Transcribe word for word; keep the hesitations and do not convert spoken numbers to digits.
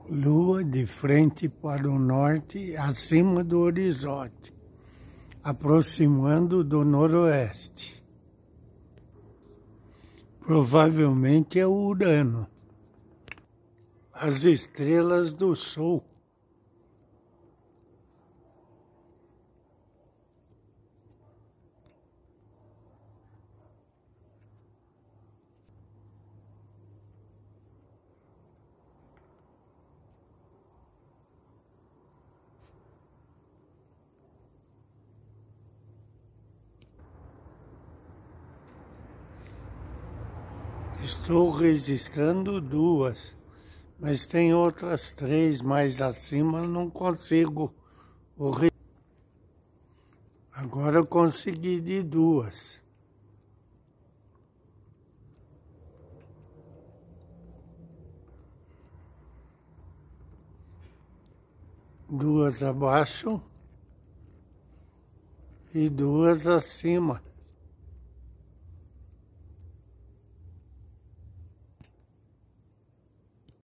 Lua de frente para o norte, acima do horizonte, aproximando do noroeste. Provavelmente é o Urano. As estrelas do Sul. Estou registrando duas, mas tem outras três mais acima, não consigo. Agora eu consegui de duas. Duas abaixo e duas acima.